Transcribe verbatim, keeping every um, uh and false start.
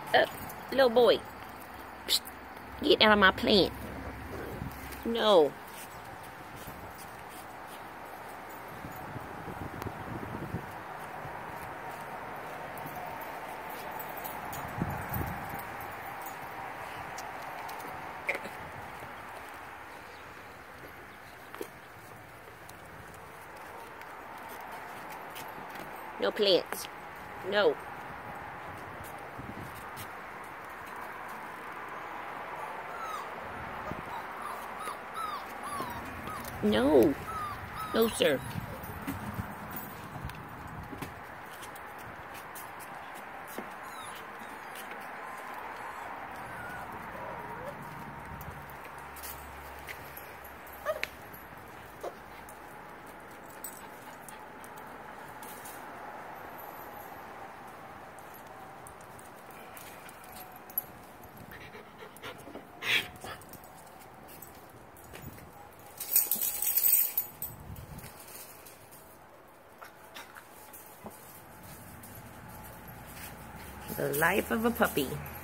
Up, little boy. Psst, get out of my plant. No. No plants. No. No. No, sir. The life of a puppy.